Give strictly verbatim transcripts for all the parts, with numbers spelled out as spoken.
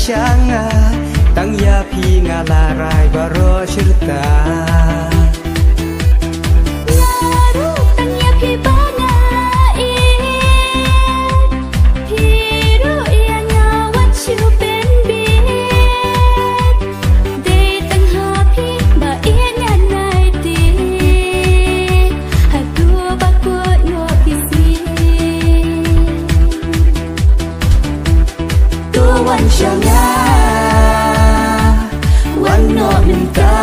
shanga tang ya pi ngala rai baro shirta Laru tang ya pi banga i Hiru ya ngawat chiu ben bi Day tang ha pi ba iya ngan nai ti Hadu ba ko yo pi si Tu wan shanga Wan no min ta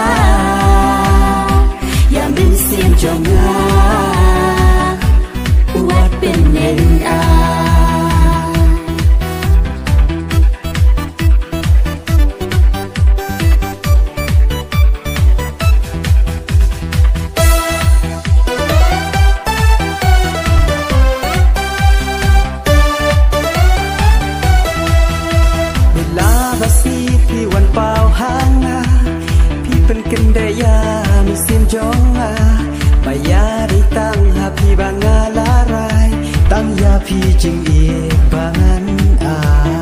Ya min sim trong nga Wat bên nên a Kendaya musim jonga bayari tang happy bangalarai tang ya pi jing ie bangan a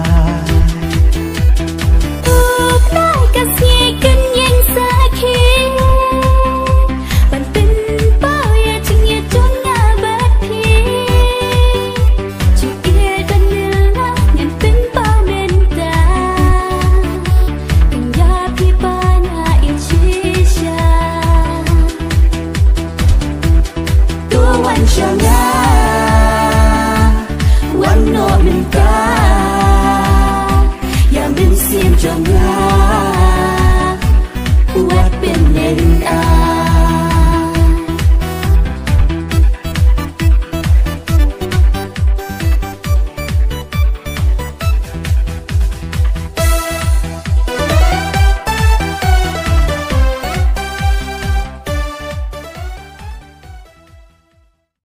Tuk lai kasih kenyang sakit Ban pin bao ya ching ya chun nga bat pi Chuk ie ban nil na nyan pin bao men ta Kang ya pi ba na i chi Wan shanga Wan no min ta Ya min sim trong nga